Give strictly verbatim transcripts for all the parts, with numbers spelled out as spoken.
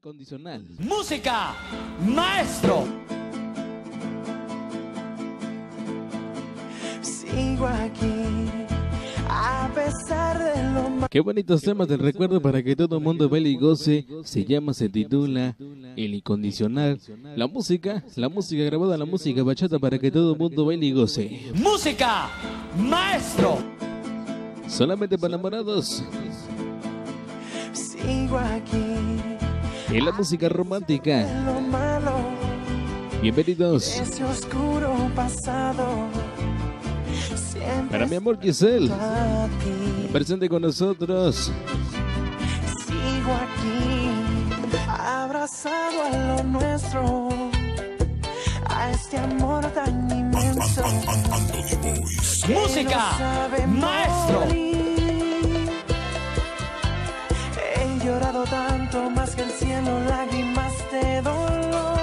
incondicional. Música, maestro. Sigo aquí, a pesar de lo mal. Qué bonitos temas del recuerdo para que todo el mundo baile y goce. Se llama, se titula El Incondicional. La música, la música grabada, la música bachata para que todo el mundo baile y goce. Música, maestro. Solamente para enamorados. Sigo aquí, Y la música romántica. de lo malo, Bienvenidos. ese oscuro pasado. Siempre Para mi amor Giselle, a ti. presente con nosotros. Sigo aquí, abrazado a lo nuestro, a este amor tan inmenso. que Música, no sabe maestro. morir. He llorado tanto más que el cielo, lágrimas de dolor.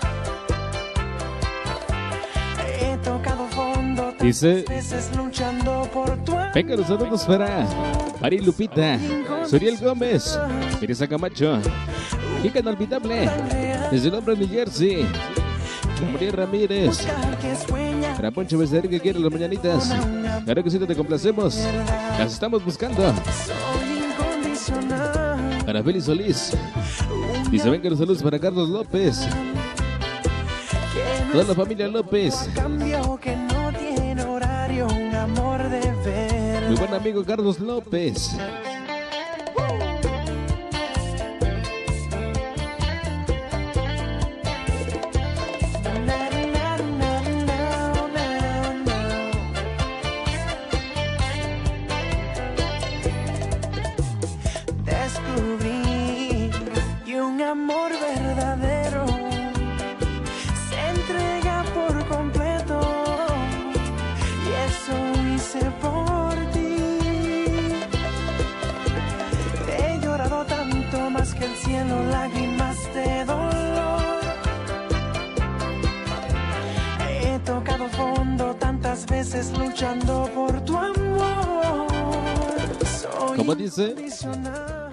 He tocado fondo tantas Dice, veces luchando por tu amor. venga los saludos para Ari Lupita, Suriel Gómez, Teresa Camacho, Kika Inolvidable, desde el hombre de New Jersey, María Ramírez, Buscar que sueña para Poncho Becerril que quiere las mañanitas. Claro que sí, te complacemos. Las estamos buscando. soy incondicional. Para Feli Solís, dice venga los saludos para Carlos López, Que no toda la familia López. cambio, que no tiene horario, un amor de ver. Mi buen amigo Carlos López. Descubrí que un amor verdadero se entrega por completo, y eso hice por ti. He llorado tanto más que el cielo, lágrimas de dolor. He tocado fondo tantas veces luchando por tu amor. Soy ¿Cómo dice? incondicional.